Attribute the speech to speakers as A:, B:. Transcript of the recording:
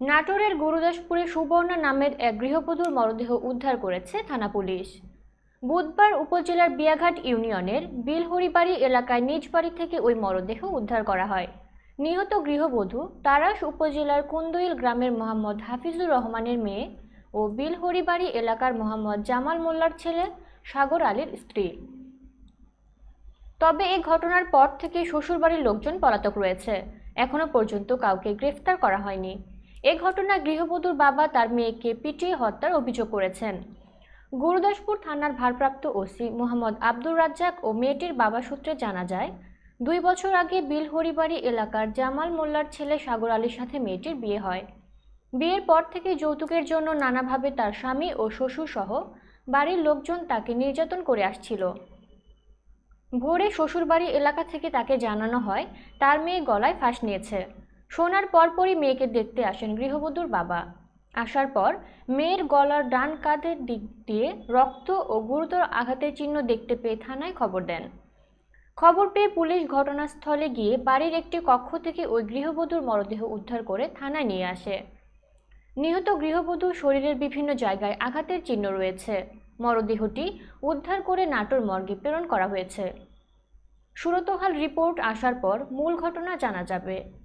A: নাটোরের গুরুদাসপুরে সুবর্ণা নামের এক গৃহবধূর মরদেহ উদ্ধার করেছে থানা পুলিশ। বুধবার উপজেলার বিয়াঘাট ইউনিয়নের বিলহরিবাড়ি এলাকায় নিজ বাড়ি থেকে ওই মরদেহ উদ্ধার করা হয়। নিহত গৃহবধূ তারাস উপজেলার কুন্দইল গ্রামের মোহাম্মদ হাফিজুর রহমানের মেয়ে ও বিলহরিবাড়ি এলাকার মোহাম্মদ জামাল মোল্লার ছেলে সাগর আলীর স্ত্রী। তবে এই ঘটনার পর থেকে শ্বশুরবাড়ির লোকজন পলাতক রয়েছে। এখনো পর্যন্ত কাউকে গ্রেফতার করা হয়নি। এ ঘটনায় গৃহবধূর বাবা তার মেয়েকে পিটিয়ে হত্যার অভিযোগ করেছেন। গুরুদাসপুর থানার ভারপ্রাপ্ত ওসি মোহাম্মদ আব্দুর রাজ্জাক ও মেয়েটির বাবা সূত্রে জানা যায়, 2 বছর আগে বিলহরিবাড়ি এলাকার জামাল মোল্লার ছেলে সাগর আলীর সাথে মেয়েটির বিয়ে হয়। বিয়ের পর থেকে যৌতুকের জন্য নানাভাবে তার স্বামী ও শ্বশুর সহ বাড়ির লোকজন তাকে নির্যাতন করে আসছিল। ভোরে শ্বশুরবাড়ি এলাকা থেকে তাকে জানানো হয় তার মেয়ে গলায় ফাঁস নিয়েছে। শোনার পরপরই মেয়েকে দেখতে আসেন গৃহবধূর বাবা। আসার পর মেয়ের গলার ডান কাঁধের দিক দিয়ে রক্ত ও গুরুতর আঘাতের চিহ্ন দেখতে পেয়ে থানায় খবর দেন। খবর পেয়ে পুলিশ ঘটনাস্থলে গিয়ে বাড়ির একটি কক্ষ থেকে ওই গৃহবধূর মরদেহ উদ্ধার করে থানায় নিয়ে আসে। নিহত গৃহবধূর শরীরের বিভিন্ন জায়গায় আঘাতের চিহ্ন রয়েছে। মরদেহটি উদ্ধার করে নাটোর মর্গে প্রেরণ করা হয়েছে। সুরতহাল রিপোর্ট আসার পর মূল ঘটনা জানা যাবে।